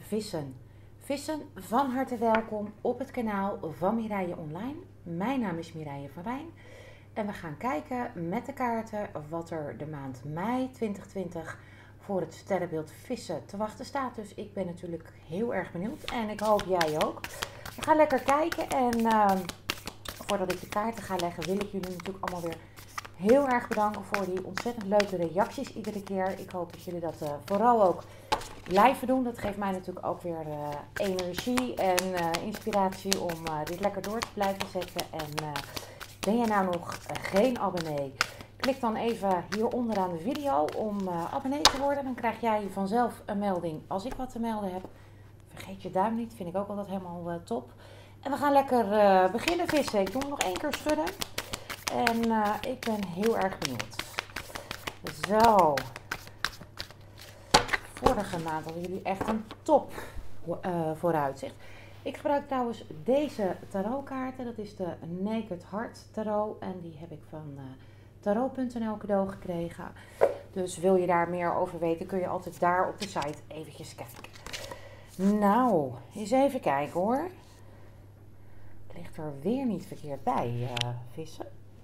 vissen. Vissen, van harte welkom op het kanaal van Mireille Online. Mijn naam is Mireille van Wijn en we gaan kijken met de kaarten wat er de maand mei 2020 voor het sterrenbeeld vissen te wachten staat. Dus ik ben natuurlijk heel erg benieuwd en ik hoop jij ook. We gaan lekker kijken en voordat ik de kaarten ga leggen wil ik jullie natuurlijk allemaal weer heel erg bedanken voor die ontzettend leuke reacties iedere keer. Ik hoop dat jullie dat vooral ook blijven doen. Dat geeft mij natuurlijk ook weer energie en inspiratie om dit lekker door te blijven zetten. En ben je nou nog geen abonnee? Klik dan even hier onderaan de video om abonnee te worden. Dan krijg jij vanzelf een melding als ik wat te melden heb. Vergeet je duim niet, vind ik ook altijd helemaal top. En we gaan lekker beginnen vissen. Ik doe hem nog 1 keer schudden. En ik ben heel erg benieuwd. Zo. Vorige maand hadden jullie echt een top vooruitzicht. Ik gebruik trouwens deze tarotkaarten. Dat is de Naked Heart Tarot. En die heb ik van tarot.nl cadeau gekregen. Dus wil je daar meer over weten, kun je altijd daar op de site eventjes kijken. Nou, eens even kijken hoor. Het ligt er weer niet verkeerd bij, vissen.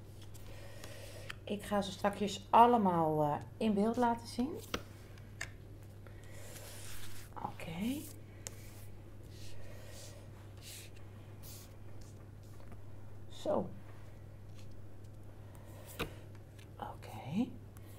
Ik ga ze straks allemaal in beeld laten zien. Oké. Zo. Oké.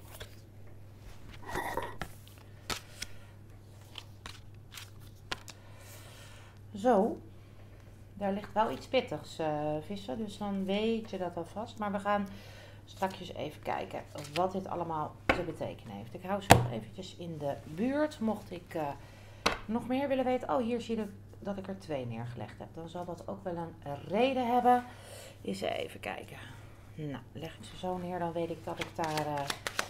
Zo. Daar ligt wel iets pittigs, vissen. Dus dan weet je dat alvast. Maar we gaan straks even kijken wat dit allemaal te betekenen heeft. Ik hou ze nog eventjes in de buurt. Mocht ik nog meer willen weten. Oh, hier zie je dat ik er 2 neergelegd heb. Dan zal dat ook wel een reden hebben. Eens even kijken. Nou, leg ik ze zo neer. Dan weet ik dat ik daar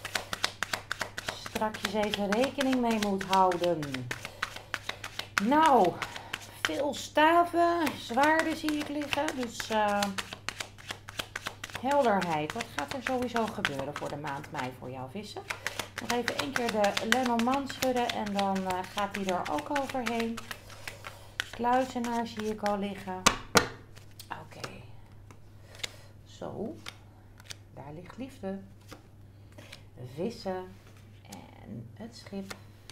straks even rekening mee moet houden. Nou, veel staven, zwaarden zie ik liggen. Dus helderheid. Wat gaat er sowieso gebeuren voor de maand mei voor jou, vissen? Nog even 1 keer de Lenormand schudden en dan gaat hij er ook overheen. Kluizenaar zie ik al liggen. Oké. Zo. Daar ligt liefde. Vissen. En het schip.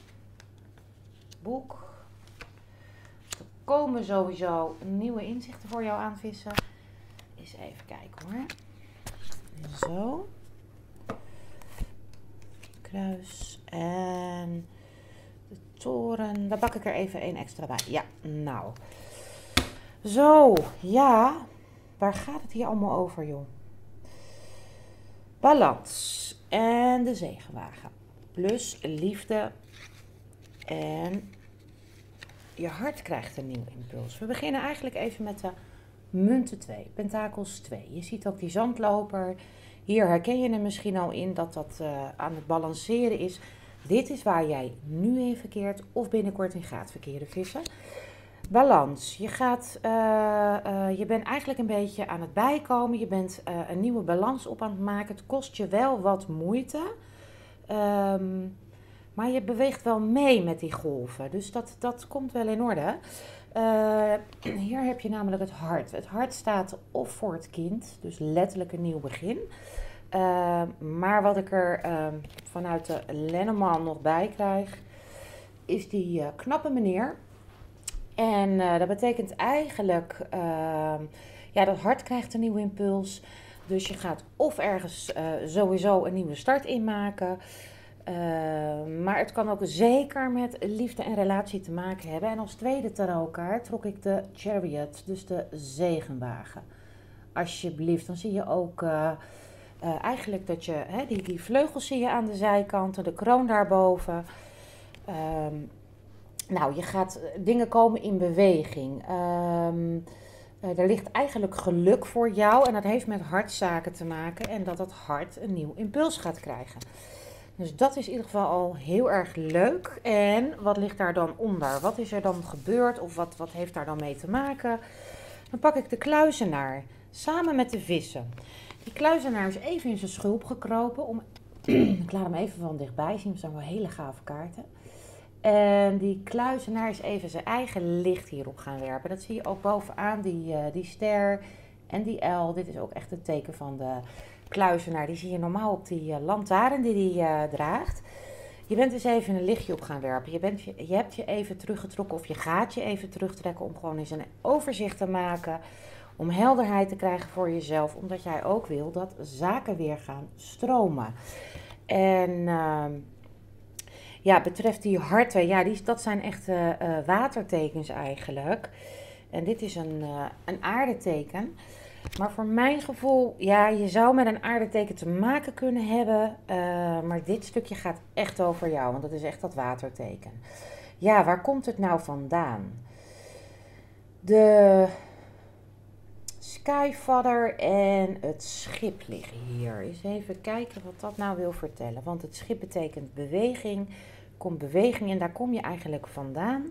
Boek. Er komen sowieso nieuwe inzichten voor jou aan, vissen. Eens even kijken hoor. Zo. Kruis en de toren. Daar bak ik er even 1 extra bij. Ja, nou. Zo, ja. Waar gaat het hier allemaal over, joh? Balans en de zegenwagen. Plus liefde en je hart krijgt een nieuw impuls. We beginnen eigenlijk even met de munten 2, pentakels 2. Je ziet ook die zandloper. Hier herken je hem misschien al in dat dat aan het balanceren is. Dit is waar jij nu in verkeert of binnenkort in gaat verkeren, vissen. Balans. Je bent eigenlijk een beetje aan het bijkomen. Je bent een nieuwe balans op aan het maken. Het kost je wel wat moeite. Maar je beweegt wel mee met die golven. Dus dat komt wel in orde. Hier heb je namelijk het hart. Het hart staat of voor het kind. Dus letterlijk een nieuw begin. Maar wat ik er vanuit de Lenormand nog bij krijg, is die knappe meneer. En dat betekent eigenlijk, dat hart krijgt een nieuwe impuls. Dus je gaat of ergens sowieso een nieuwe start inmaken. Maar het kan ook zeker met liefde en relatie te maken hebben. En als tweede tarotkaart trok ik de Chariot, dus de zegenwagen. Alsjeblieft, dan zie je ook eigenlijk dat je, die vleugels zie je aan de zijkanten, de kroon daarboven. Nou, dingen komen in beweging. Er ligt eigenlijk geluk voor jou en dat heeft met hartzaken te maken. En dat het hart een nieuw impuls gaat krijgen. Dus dat is in ieder geval al heel erg leuk. En wat ligt daar dan onder? Wat is er dan gebeurd of wat heeft daar dan mee te maken? Dan pak ik de kluizenaar samen met de vissen. Die kluizenaar is even in zijn schulp gekropen. Ik laat hem even van dichtbij zien. Het zijn wel hele gave kaarten. En die kluizenaar is even zijn eigen licht hierop gaan werpen. Dat zie je ook bovenaan, die ster en die L. Dit is ook echt het teken van de kluizenaar. Die zie je normaal op die lantaarn die hij draagt. Je bent dus even een lichtje op gaan werpen. Je hebt je even teruggetrokken of je gaat je even terugtrekken om gewoon eens een overzicht te maken. Om helderheid te krijgen voor jezelf. Omdat jij ook wil dat zaken weer gaan stromen. En betreft die harten, dat zijn echt watertekens eigenlijk. En dit is een aardeteken. Maar voor mijn gevoel, je zou met een aardeteken te maken kunnen hebben. Maar dit stukje gaat echt over jou, want dat is echt dat waterteken. Ja, waar komt het nou vandaan? De Skyfather en het schip liggen hier. Eens even kijken wat dat nou wil vertellen. Want het schip betekent beweging. Komt beweging en daar kom je eigenlijk vandaan.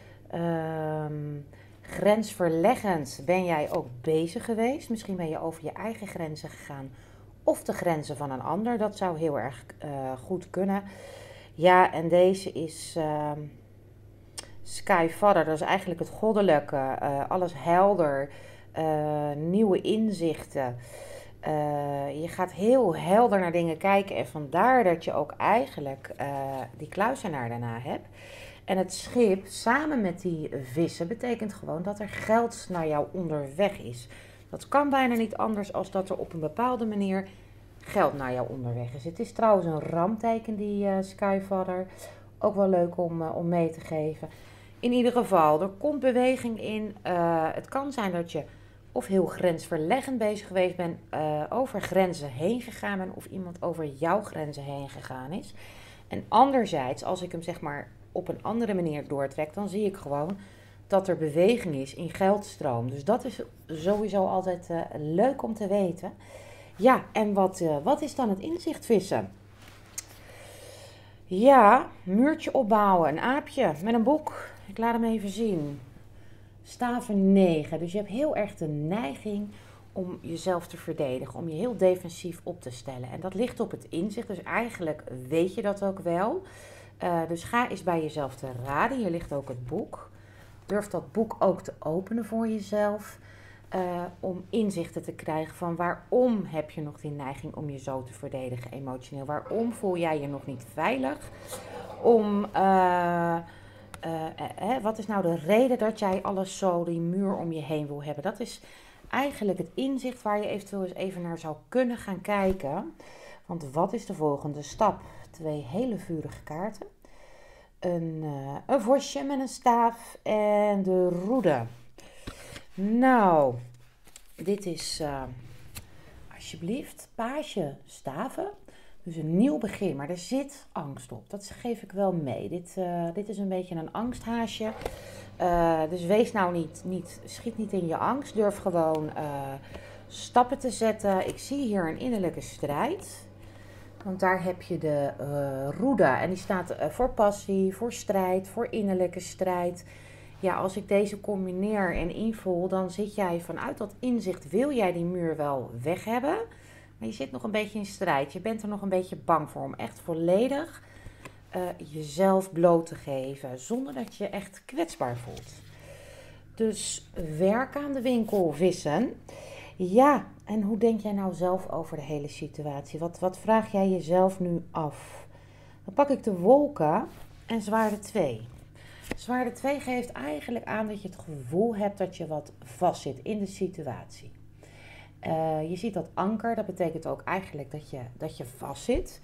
Grensverleggend ben jij ook bezig geweest. Misschien ben je over je eigen grenzen gegaan. Of de grenzen van een ander. Dat zou heel erg goed kunnen. Ja, en deze is Skyfather. Dat is eigenlijk het goddelijke. Alles helder. Nieuwe inzichten. Je gaat heel helder naar dingen kijken. En vandaar dat je ook eigenlijk die kluizenaar daarna hebt. En het schip samen met die vissen betekent gewoon dat er geld naar jou onderweg is. Dat kan bijna niet anders als dat er op een bepaalde manier geld naar jou onderweg is. Het is trouwens een ramteken, die Skyfather. Ook wel leuk om mee te geven. In ieder geval, er komt beweging in. Het kan zijn dat je of heel grensverleggend bezig geweest bent, over grenzen heen gegaan bent, of iemand over jouw grenzen heen gegaan is. En anderzijds, als ik hem zeg maar op een andere manier doortrek, dan zie ik gewoon dat er beweging is in geldstroom. Dus dat is sowieso altijd leuk om te weten. Ja, en wat is dan het inzicht, vissen? Ja, muurtje opbouwen, een aapje met een boek. Ik laat hem even zien. Staven 9. Dus je hebt heel erg de neiging om jezelf te verdedigen. Om je heel defensief op te stellen. En dat ligt op het inzicht. Dus eigenlijk weet je dat ook wel. Dus ga eens bij jezelf te raden. Hier ligt ook het boek. Durf dat boek ook te openen voor jezelf. Om inzichten te krijgen van waarom heb je nog die neiging om je zo te verdedigen emotioneel. Waarom voel jij je nog niet veilig? Wat is nou de reden dat jij alles zo, die muur om je heen wil hebben? Dat is eigenlijk het inzicht waar je eventueel eens even naar zou kunnen gaan kijken. Want wat is de volgende stap? 2 hele vurige kaarten. Een vosje met een staaf en de roede. Nou, dit is alsjeblieft page staven. Dus een nieuw begin, maar er zit angst op. Dat geef ik wel mee. Dit is een beetje een angsthaasje. Dus wees nou schiet niet in je angst. Durf gewoon stappen te zetten. Ik zie hier een innerlijke strijd. Want daar heb je de roede. En die staat voor passie, voor strijd, voor innerlijke strijd. Ja, als ik deze combineer en invul, dan zit jij vanuit dat inzicht, wil jij die muur wel weg hebben. Maar je zit nog een beetje in strijd. Je bent er nog een beetje bang voor om echt volledig jezelf bloot te geven. Zonder dat je je echt kwetsbaar voelt. Dus werk aan de winkel, vissen. Ja, en hoe denk jij nou zelf over de hele situatie? Wat vraag jij jezelf nu af? Dan pak ik de wolken en zwaarde 2. Zwaarde 2 geeft eigenlijk aan dat je het gevoel hebt dat je wat vastzit in de situatie. Je ziet dat anker, dat betekent ook eigenlijk dat je vastzit.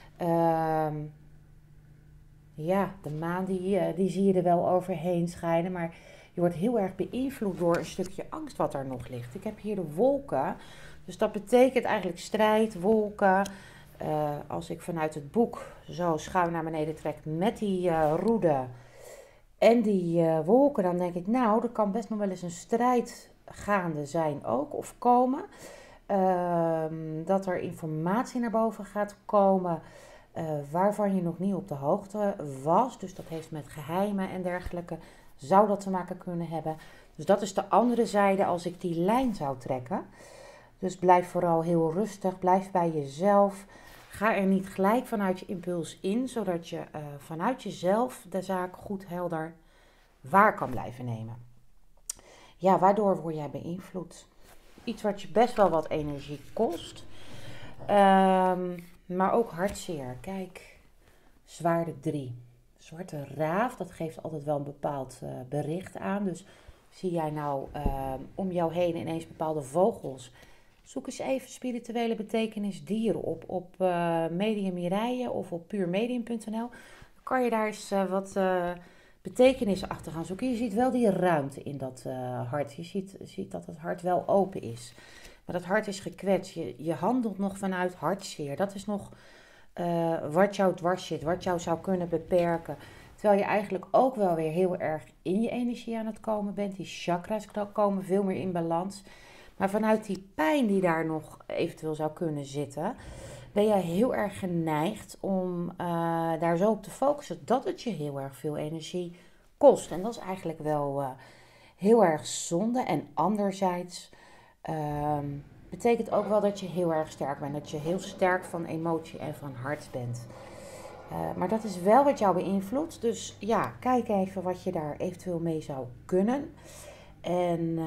De maan die zie je er wel overheen schijnen, maar je wordt heel erg beïnvloed door een stukje angst wat er nog ligt. Ik heb hier de wolken, dus dat betekent eigenlijk strijd, wolken. Als ik vanuit het boek zo schuin naar beneden trek met die roede en die wolken, dan denk ik, nou, er kan best nog wel eens een strijd gaande zijn ook, of komen. Dat er informatie naar boven gaat komen waarvan je nog niet op de hoogte was. Dus dat heeft met geheimen en dergelijke, zou dat te maken kunnen hebben. Dus dat is de andere zijde als ik die lijn zou trekken. Dus blijf vooral heel rustig, blijf bij jezelf. ga er niet gelijk vanuit je impuls in, zodat je vanuit jezelf de zaak goed helder waar kan blijven nemen. Ja, waardoor word jij beïnvloed? Iets wat je best wel wat energie kost, maar ook hartzeer. Kijk, zwaarde 3. Zwarte raaf, dat geeft altijd wel een bepaald bericht aan. Dus zie jij nou om jou heen ineens bepaalde vogels? Zoek eens even spirituele betekenis dieren op Medium Mireille of op puurmedium.nl. Dan kan je daar eens wat betekenissen achter gaan zoeken. Je ziet wel die ruimte in dat hart. Je ziet dat het hart wel open is. Maar dat hart is gekwetst. Je handelt nog vanuit hartzeer. Dat is nog wat jou dwars zit, wat jou zou kunnen beperken. Terwijl je eigenlijk ook wel weer heel erg in je energie aan het komen bent. Die chakras komen veel meer in balans. Maar vanuit die pijn die daar nog eventueel zou kunnen zitten, ben jij heel erg geneigd om daar zo op te focussen dat het je heel erg veel energie kost. En dat is eigenlijk wel heel erg zonde. En anderzijds betekent ook wel dat je heel erg sterk bent. Dat je heel sterk van emotie en van hart bent. Maar dat is wel wat jou beïnvloedt. Dus ja, kijk even wat je daar eventueel mee zou kunnen. En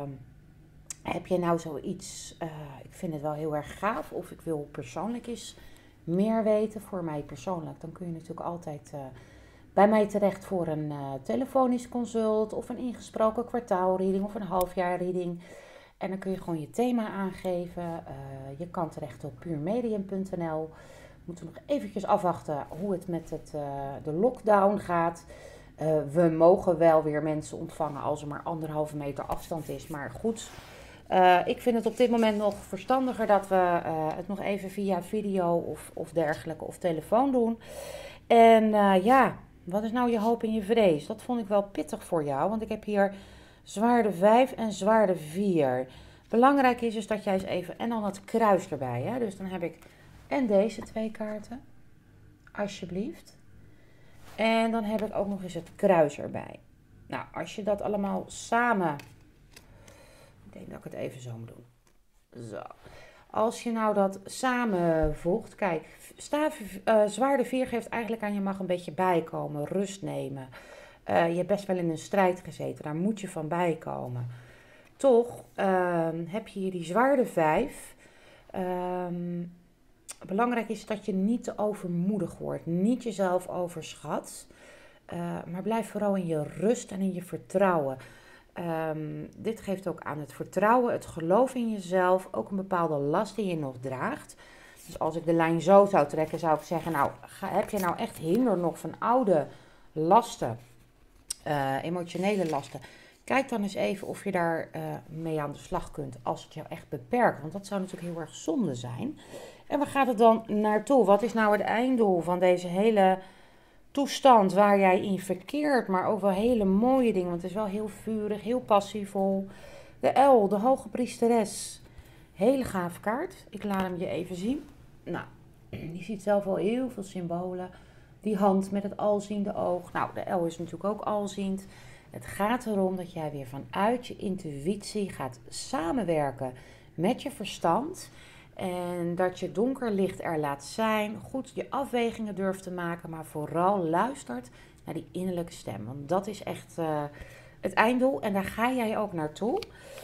heb je nou zoiets, ik vind het wel heel erg gaaf, of ik wil persoonlijk eens meer weten voor mij persoonlijk. Dan kun je natuurlijk altijd bij mij terecht voor een telefonisch consult of een ingesproken kwartaalreading of een halfjaarreading. En dan kun je gewoon je thema aangeven. Je kan terecht op puurmedium.nl. We moeten nog eventjes afwachten hoe het met de lockdown gaat. We mogen wel weer mensen ontvangen als er maar 1,5 meter afstand is. Maar goed, ik vind het op dit moment nog verstandiger dat we het nog even via video of dergelijke of telefoon doen. En ja, wat is nou je hoop en je vrees? Dat vond ik wel pittig voor jou, want ik heb hier zwaarde 5 en zwaarde 4. Belangrijk is dat jij eens even, en dan het kruis erbij. Hè? Dus dan heb ik en deze 2 kaarten, alsjeblieft. En dan heb ik ook nog eens het kruis erbij. Nou, als je dat allemaal samen, ik denk dat ik het even zo moet doen. Zo. Als je nou dat samenvoegt, kijk, zwaarde 4 geeft eigenlijk aan je mag een beetje bijkomen, rust nemen. Je hebt best wel in een strijd gezeten, daar moet je van bijkomen. Toch heb je hier die zwaarde 5. Belangrijk is dat je niet te overmoedig wordt, niet jezelf overschat. Maar blijf vooral in je rust en in je vertrouwen. Dit geeft ook aan het vertrouwen, het geloof in jezelf, ook een bepaalde last die je nog draagt. Dus als ik de lijn zo zou trekken, zou ik zeggen, nou, heb je nou echt hinder nog van oude lasten, emotionele lasten? Kijk dan eens even of je daar mee aan de slag kunt als het jou echt beperkt. Want dat zou natuurlijk heel erg zonde zijn. En waar gaat het dan naartoe? Wat is nou het einddoel van deze hele toestand waar jij in verkeert, maar ook wel hele mooie dingen, want het is wel heel vurig, heel passievol. De L, de hoge priesteres, hele gave kaart. Ik laat hem je even zien. Nou, je ziet zelf al heel veel symbolen. Die hand met het alziende oog. Nou, de L is natuurlijk ook alziend. Het gaat erom dat jij weer vanuit je intuïtie gaat samenwerken met je verstand. En dat je donker licht er laat zijn. Goed je afwegingen durft te maken. Maar vooral luistert naar die innerlijke stem. Want dat is echt het einddoel. En daar ga jij ook naartoe.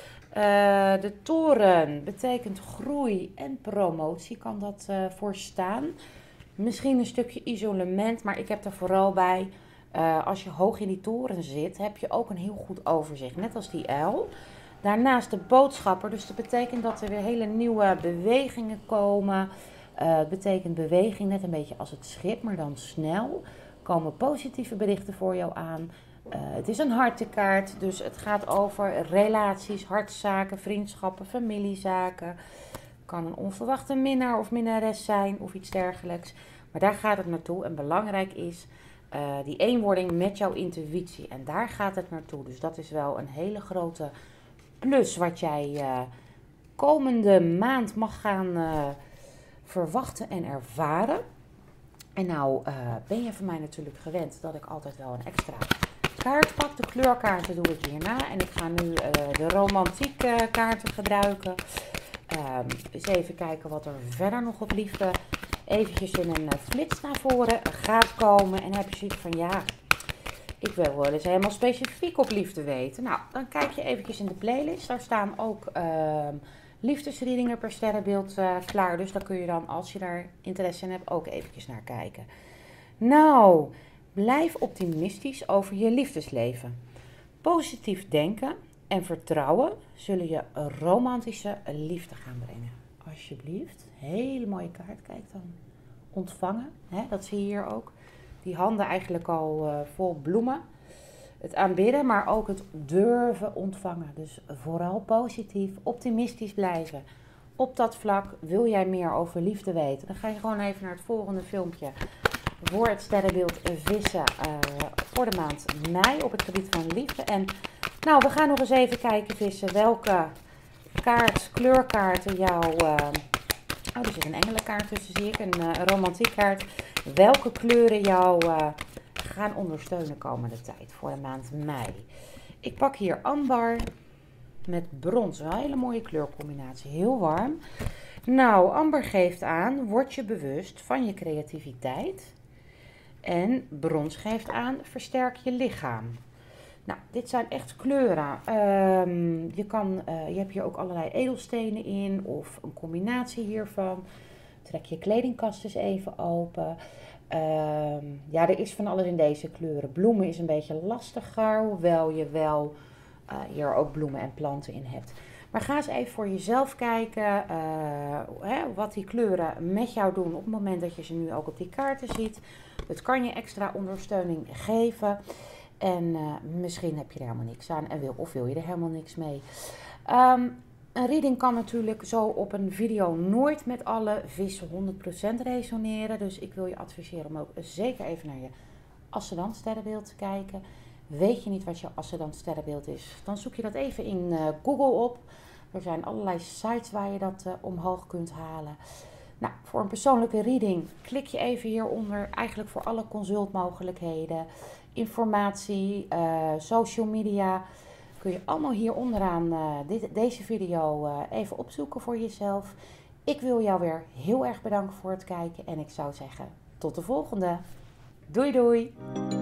De toren betekent groei en promotie. Kan dat voor staan. Misschien een stukje isolement. Maar ik heb er vooral bij. Als je hoog in die toren zit. Heb je ook een heel goed overzicht. Net als die L. Daarnaast de boodschapper, dus dat betekent dat er weer hele nieuwe bewegingen komen. Het betekent beweging net een beetje als het schip, maar dan snel. Komen positieve berichten voor jou aan. Het is een hartekaart, dus het gaat over relaties, hartzaken, vriendschappen, familiezaken. Het kan een onverwachte minnaar of minnares zijn of iets dergelijks. Maar daar gaat het naartoe en belangrijk is die eenwording met jouw intuïtie. En daar gaat het naartoe, dus dat is wel een hele grote plus wat jij komende maand mag gaan verwachten en ervaren. En nou ben je van mij natuurlijk gewend dat ik altijd wel een extra kaart pak. De kleurkaarten doe ik hierna. En ik ga nu de romantiek kaarten gebruiken. Eens even kijken wat er verder nog op liefde eventjes in een flits naar voren gaat komen en heb je zoiets van ja, ik wil wel eens helemaal specifiek op liefde weten. Nou, dan kijk je eventjes in de playlist. Daar staan ook liefdesreadingen per sterrenbeeld klaar. Dus daar kun je dan, als je daar interesse in hebt, ook eventjes naar kijken. Nou, blijf optimistisch over je liefdesleven. Positief denken en vertrouwen zullen je een romantische liefde gaan brengen. Alsjeblieft, hele mooie kaart. Kijk dan. Ontvangen, hè? Dat zie je hier ook. Die handen eigenlijk al vol bloemen. Het aanbidden, maar ook het durven ontvangen. Dus vooral positief, optimistisch blijven. Op dat vlak wil jij meer over liefde weten. Dan ga je gewoon even naar het volgende filmpje. Voor het sterrenbeeld vissen voor de maand mei op het gebied van liefde. En nou, we gaan nog eens even kijken vissen welke kleurkaarten jou... er zit een engelenkaart tussen, zie ik, een romantiekkaart. Welke kleuren jou gaan ondersteunen komende tijd voor de maand mei. Ik pak hier amber met brons. Een hele mooie kleurcombinatie, heel warm. Nou, amber geeft aan, word je bewust van je creativiteit. En brons geeft aan, versterk je lichaam. Nou, dit zijn echt kleuren. Je hebt hier ook allerlei edelstenen in of een combinatie hiervan. Trek je kledingkast eens even open. Ja, er is van alles in deze kleuren. Bloemen is een beetje lastiger, hoewel je wel hier ook bloemen en planten in hebt. Maar ga eens even voor jezelf kijken wat die kleuren met jou doen op het moment dat je ze nu ook op die kaarten ziet. Het kan je extra ondersteuning geven. En misschien heb je er helemaal niks aan en wil je er helemaal niks mee. Een reading kan natuurlijk zo op een video nooit met alle vissen 100% resoneren. Dus ik wil je adviseren om ook zeker even naar je ascendant sterrenbeeld te kijken. Weet je niet wat je ascendant sterrenbeeld is, dan zoek je dat even in Google op. Er zijn allerlei sites waar je dat omhoog kunt halen. Nou, voor een persoonlijke reading klik je even hieronder. Eigenlijk voor alle consultmogelijkheden, informatie, social media. Kun je allemaal hier onderaan deze video even opzoeken voor jezelf. Ik wil jou weer heel erg bedanken voor het kijken. En ik zou zeggen, tot de volgende. Doei doei!